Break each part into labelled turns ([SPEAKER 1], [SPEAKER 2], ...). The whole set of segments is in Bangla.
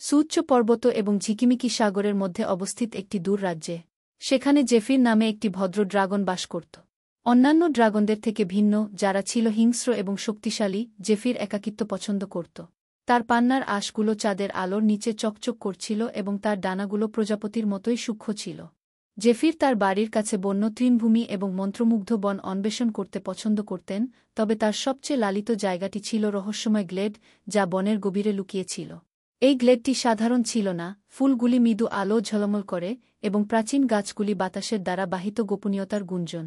[SPEAKER 1] সুউচ্চ পর্বত এবং ঝিকিমিকি সাগরের মধ্যে অবস্থিত একটি দূর রাজ্যে। সেখানে জেফির নামে একটি ভদ্র ড্রাগন বাস করত। অন্যান্য ড্রাগনদের থেকে ভিন্ন, যারা ছিল হিংস্র এবং শক্তিশালী, জেফির একাকিত্ব পছন্দ করত। তার পান্নার আঁশগুলো চাঁদের আলোর নিচে চকচক করছিল এবং তার ডানাগুলো প্রজাপতির মতোই সূক্ষ্ম ছিল। জেফির তার বাড়ির কাছে বন্য তৃণভূমি এবং মন্ত্রমুগ্ধ বন অন্বেষণ করতে পছন্দ করতেন, তবে তার সবচেয়ে লালিত জায়গাটি ছিল রহস্যময় গ্লেড, যা বনের গভীরে লুকিয়েছিল। এই গ্লেডটি সাধারণ ছিল না, ফুলগুলি মৃদু আলো ঝলমল করে, এবং প্রাচীন গাছগুলি বাতাসের দ্বারা বাহিত গোপনীয়তার গুঞ্জন।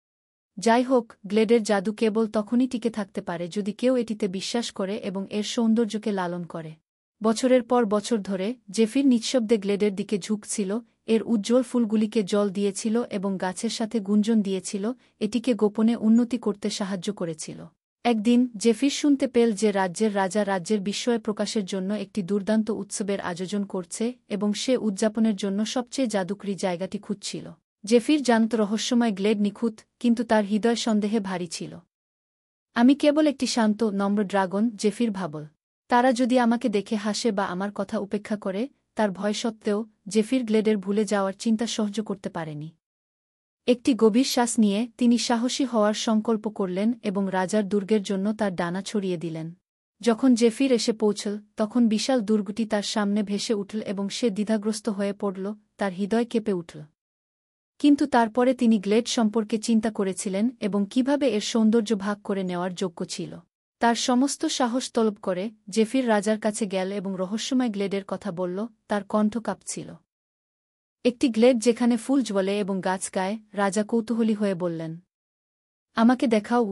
[SPEAKER 1] যাই হোক, গ্লেডের জাদু কেবল তখনই টিকে থাকতে পারে যদি কেউ এটিতে বিশ্বাস করে এবং এর সৌন্দর্যকে লালন করে। বছরের পর বছর ধরে, জেফির নিঃশব্দে গ্লেডের দিকে ঝুঁকছিল, এর উজ্জ্বল ফুলগুলিকে জল দিয়েছিল এবং গাছের সাথে গুঞ্জন দিয়েছিল, এটিকে গোপনে উন্নতি করতে সাহায্য করেছিল। একদিন, জেফির শুনতে পেল যে রাজ্যের রাজা রাজ্যের বিস্ময় প্রকাশের জন্য একটি দুর্দান্ত উৎসবের আয়োজন করছে এবং সে উদযাপনের জন্য সবচেয়ে জাদুকরী জায়গাটি খুঁজছিল। জেফির জানত রহস্যময় গ্লেড নিখুঁত, কিন্তু তার হৃদয় সন্দেহে ভারী ছিল। আমি কেবল একটি শান্ত, নম্র ড্রাগন, জেফির ভাবল। তারা যদি আমাকে দেখে হাসে বা আমার কথা উপেক্ষা করে, তার ভয় সত্ত্বেও, জেফির গ্লেডের ভুলে যাওয়ার চিন্তা সহ্য করতে পারেনি। একটি গভীর শ্বাস নিয়ে তিনি সাহসী হওয়ার সংকল্প করলেন এবং রাজার দুর্গের জন্য তার ডানা ছড়িয়ে দিলেন। যখন জেফির এসে পৌঁছল, তখন বিশাল দুর্গটি তার সামনে ভেসে উঠল এবং সে দ্বিধাগ্রস্ত হয়ে পড়ল, তার হৃদয় কেঁপে উঠল। কিন্তু তারপরে তিনি গ্লেড সম্পর্কে চিন্তা করেছিলেন এবং কিভাবে এর সৌন্দর্য ভাগ করে নেওয়ার যোগ্য ছিল। তার সমস্ত সাহস তলব করে, জেফির রাজার কাছে গেল এবং রহস্যময় গ্লেডের কথা বলল, তার কণ্ঠ কাঁপছিল। একটি গ্লেড যেখানে ফুল জ্বলে এবং গাছ গায়, রাজা কৌতূহলী হয়ে বললেন, আমাকে দেখাও।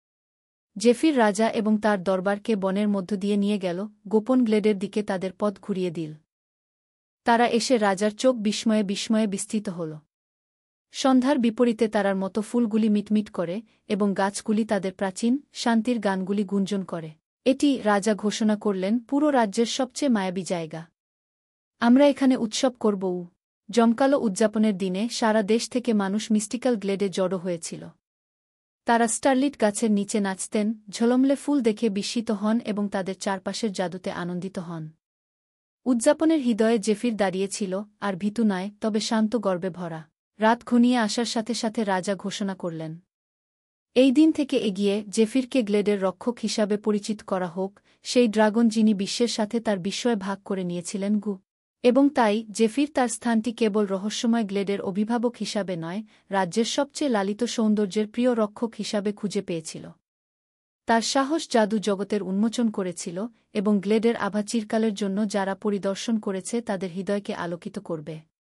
[SPEAKER 1] জেফির রাজা এবং তার দরবারকে বনের মধ্য দিয়ে নিয়ে গেল, গোপন গ্লেডের দিকে তাদের পথ ঘুরিয়ে দিল। তারা এসে রাজার চোখ বিস্ময়ে বিস্ময়ে বিস্তৃত হল। সন্ধ্যার বিপরীতে তারার মতো ফুলগুলি মিটমিট করে এবং গাছগুলি তাদের প্রাচীন, শান্তির গানগুলি গুঞ্জন করে। এটি, রাজা ঘোষণা করলেন, পুরো রাজ্যের সবচেয়ে মায়াবী জায়গা। আমরা এখানে উৎসব করব। জমকালো উদযাপনের দিনে সারা দেশ থেকে মানুষ মিস্টিক্যাল গ্লেডে জড়ো হয়েছিল। তারা স্টারলিট গাছের নিচে নাচতেন, ঝলমলে ফুল দেখে বিস্মিত হন এবং তাদের চারপাশের জাদুতে আনন্দিত হন। উদযাপনের হৃদয়ে জেফির দাঁড়িয়েছিল, আর ভীতু নয়, তবে শান্ত গর্বে ভরা। রাত ঘনিয়ে আসার সাথে সাথে রাজা ঘোষণা করলেন, এই দিন থেকে এগিয়ে জেফিরকে গ্লেডের রক্ষক হিসাবে পরিচিত করা হোক, সেই ড্রাগন যিনি বিশ্বের সাথে তার বিস্ময় ভাগ করে নিয়েছিলেন। এবং তাই, জেফির তার স্থানটি কেবল রহস্যময় গ্লেডের অভিভাবক হিসাবে নয়, রাজ্যের সবচেয়ে লালিত সৌন্দর্যের প্রিয় রক্ষক হিসাবে খুঁজে পেয়েছিল। তার সাহস জাদু জগতের উন্মোচন করেছিল, এবং গ্লেডের আভা চিরকালের জন্য যারা পরিদর্শন করেছে তাদের হৃদয়কে আলোকিত করবে।